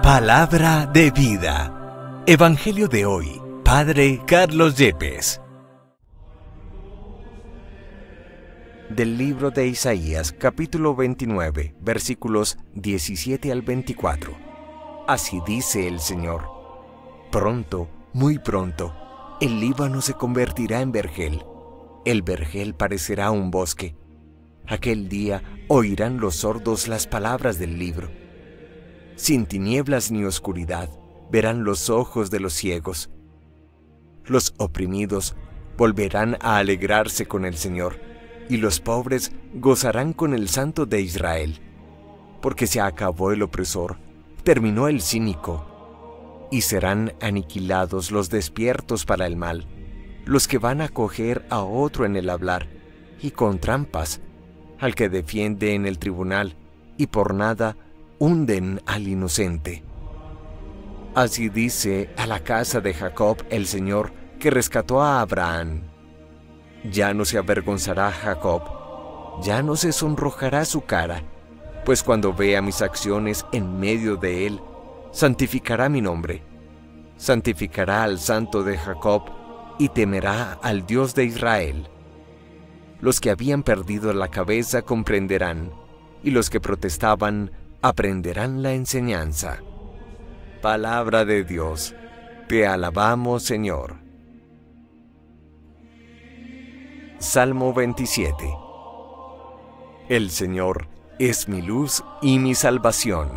Palabra de vida. Evangelio de hoy. Padre Carlos Yepes. Del libro de Isaías, capítulo 29, versículos 17 al 24. Así dice el Señor: pronto, muy pronto, el Líbano se convertirá en vergel. El vergel parecerá un bosque. Aquel día oirán los sordos las palabras del libro. Sin tinieblas ni oscuridad, verán los ojos de los ciegos. Los oprimidos volverán a alegrarse con el Señor, y los pobres gozarán con el Santo de Israel. Porque se acabó el opresor, terminó el cínico, y serán aniquilados los despiertos para el mal, los que van a coger a otro en el hablar, y con trampas, al que defiende en el tribunal, y por nada hunden al inocente. Así dice a la casa de Jacob el Señor, que rescató a Abraham: ya no se avergonzará Jacob, ya no se sonrojará su cara, pues cuando vea mis acciones en medio de él, santificará mi nombre, santificará al Santo de Jacob y temerá al Dios de Israel. Los que habían perdido la cabeza comprenderán, y los que protestaban aprenderán la enseñanza. Palabra de Dios. Te alabamos, Señor. Salmo 27. El Señor es mi luz y mi salvación.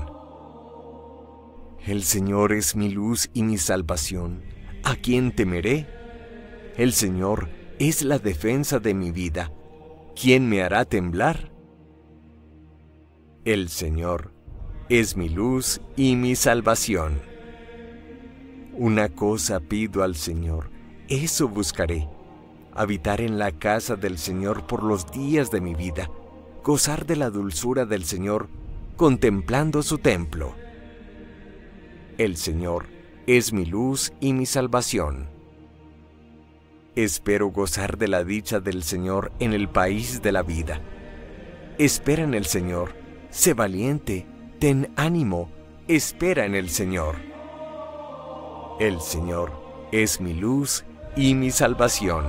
El Señor es mi luz y mi salvación. ¿A quién temeré? El Señor es la defensa de mi vida. ¿Quién me hará temblar? El Señor es mi luz y mi salvación. Una cosa pido al Señor, eso buscaré: habitar en la casa del Señor por los días de mi vida, gozar de la dulzura del Señor, contemplando su templo. El Señor es mi luz y mi salvación. Espero gozar de la dicha del Señor en el país de la vida. Espera en el Señor, sé valiente, ten ánimo, espera en el Señor. El Señor es mi luz y mi salvación.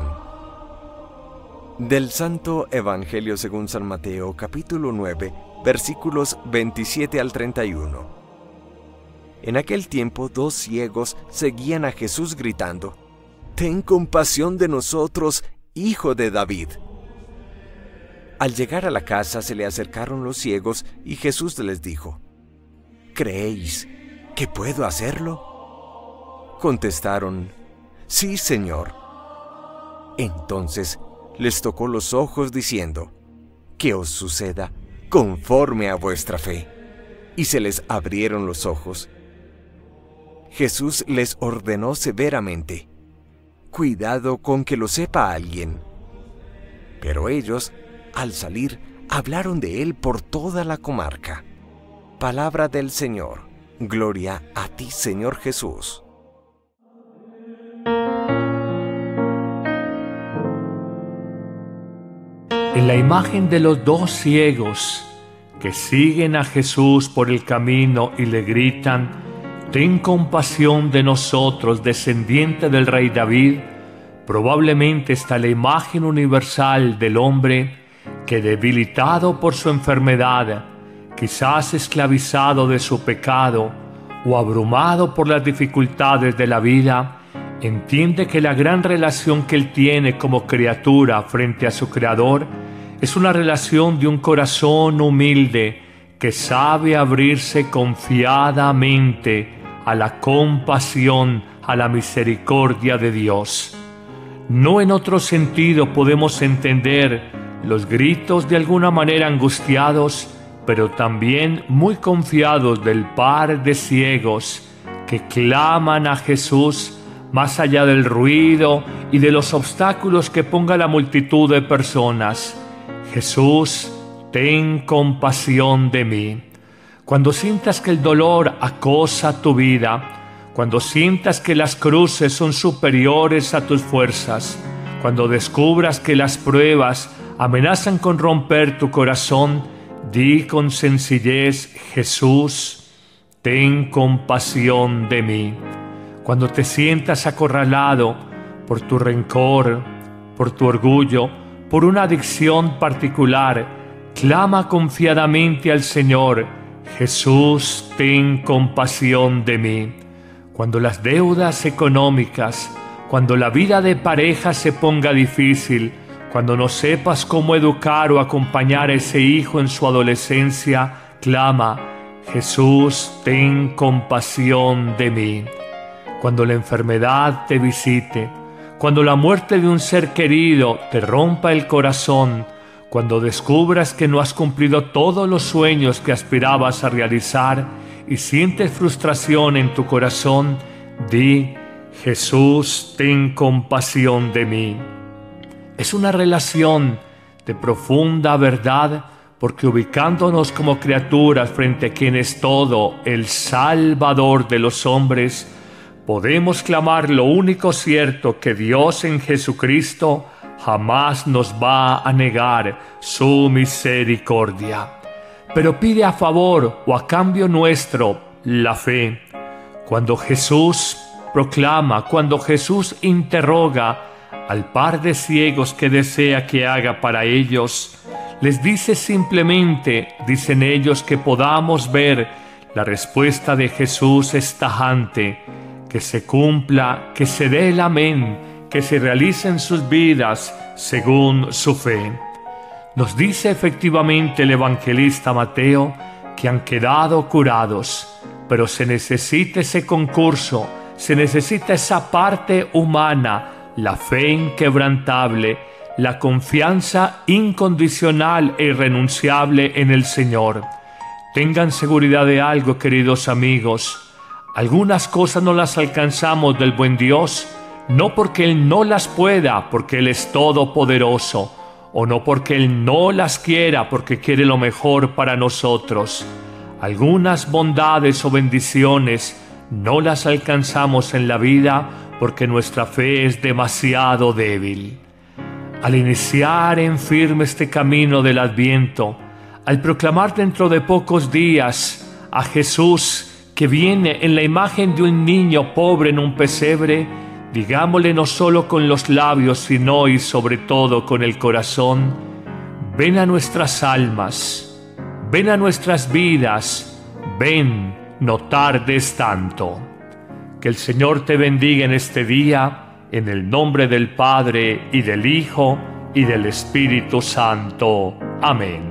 Del Santo Evangelio según San Mateo, capítulo 9, versículos 27 al 31. En aquel tiempo 2 ciegos seguían a Jesús gritando: «Ten compasión de nosotros, Hijo de David». Al llegar a la casa se le acercaron los ciegos y Jesús les dijo: «¿Creéis que puedo hacerlo?». Contestaron: «Sí, Señor». Entonces les tocó los ojos diciendo: «Que os suceda conforme a vuestra fe». Y se les abrieron los ojos. Jesús les ordenó severamente: «Cuidado con que lo sepa alguien». Pero ellos, al salir, hablaron de él por toda la comarca. Palabra del Señor. Gloria a ti, Señor Jesús. En la imagen de los 2 ciegos que siguen a Jesús por el camino y le gritan: «Ten compasión de nosotros, descendiente del rey David», probablemente está la imagen universal del hombre que, debilitado por su enfermedad, quizás esclavizado de su pecado o abrumado por las dificultades de la vida, entiende que la gran relación que él tiene como criatura frente a su Creador es una relación de un corazón humilde que sabe abrirse confiadamente a la compasión, a la misericordia de Dios. No en otro sentido podemos entender los gritos de alguna manera angustiados, pero también muy confiados del par de ciegos que claman a Jesús más allá del ruido y de los obstáculos que ponga la multitud de personas. «Jesús, ten compasión de mí». Cuando sientas que el dolor acosa tu vida, cuando sientas que las cruces son superiores a tus fuerzas, cuando descubras que las pruebas amenazan con romper tu corazón, di con sencillez: «Jesús, ten compasión de mí. Cuando te sientas acorralado por tu rencor, por tu orgullo, por una adicción particular, clama confiadamente al Señor: Jesús, ten compasión de mí. Cuando las deudas económicas, cuando la vida de pareja se ponga difícil, cuando no sepas cómo educar o acompañar a ese hijo en su adolescencia, clama: Jesús, ten compasión de mí. Cuando la enfermedad te visite, cuando la muerte de un ser querido te rompa el corazón, cuando descubras que no has cumplido todos los sueños que aspirabas a realizar y sientes frustración en tu corazón, di: Jesús, ten compasión de mí. Es una relación de profunda verdad, porque ubicándonos como criaturas frente a quien es todo, el Salvador de los hombres, podemos clamar lo único cierto: que Dios en Jesucristo jamás nos va a negar su misericordia. Pero pide a favor o a cambio nuestro la fe. Cuando Jesús proclama, cuando Jesús interroga al par de ciegos que desea que haga para ellos, les dice simplemente, dicen ellos, que podamos ver la respuesta de Jesús es tajante: que se cumpla, que se dé el amén, que se realicen sus vidas según su fe. Nos dice efectivamente el evangelista Mateo que han quedado curados, pero se necesita ese concurso, se necesita esa parte humana, la fe inquebrantable, la confianza incondicional e irrenunciable en el Señor. Tengan seguridad de algo, queridos amigos: algunas cosas no las alcanzamos del buen Dios, no porque Él no las pueda, porque Él es todopoderoso, o no porque Él no las quiera, porque quiere lo mejor para nosotros. Algunas bondades o bendiciones no las alcanzamos en la vida porque nuestra fe es demasiado débil. Al iniciar en firme este camino del Adviento, al proclamar dentro de pocos días a Jesús que viene en la imagen de un niño pobre en un pesebre, digámosle no solo con los labios, sino y sobre todo con el corazón: ven a nuestras almas, ven a nuestras vidas, ven, no tardes tanto. Que el Señor te bendiga en este día, en el nombre del Padre, y del Hijo, y del Espíritu Santo. Amén.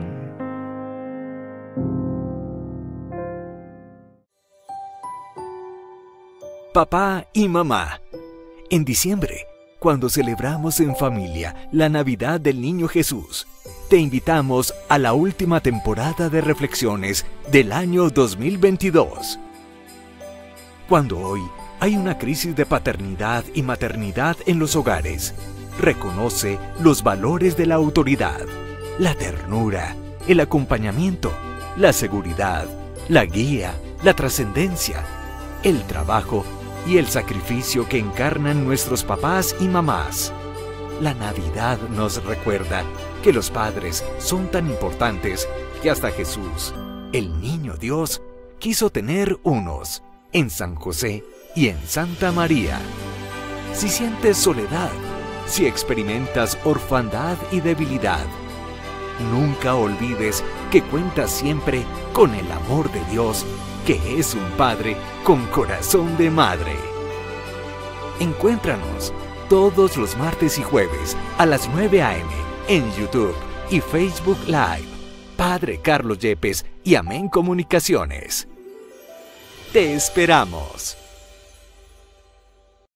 Papá y mamá, en diciembre, cuando celebramos en familia la Navidad del Niño Jesús, te invitamos a la última temporada de reflexiones del año 2022. Cuando hoy hay una crisis de paternidad y maternidad en los hogares, reconoce los valores de la autoridad, la ternura, el acompañamiento, la seguridad, la guía, la trascendencia, el trabajo y el sacrificio que encarnan nuestros papás y mamás. La Navidad nos recuerda que los padres son tan importantes que hasta Jesús, el niño Dios, quiso tener unos en San José y en Santa María. Si sientes soledad, si experimentas orfandad y debilidad, nunca olvides que cuentas siempre con el amor de Dios, que es un Padre con corazón de madre. Encuéntranos todos los martes y jueves a las 9 a.m. en YouTube y Facebook Live. Padre Carlos Yepes y Amén Comunicaciones. ¡Te esperamos!